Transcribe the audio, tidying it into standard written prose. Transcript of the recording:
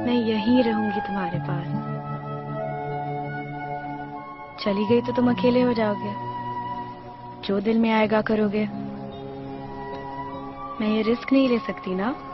मैं यहीं रहूंगी तुम्हारे पास। चली गई तो तुम अकेले हो जाओगे, जो दिल में आएगा करोगे। मैं ये रिस्क नहीं ले सकती ना।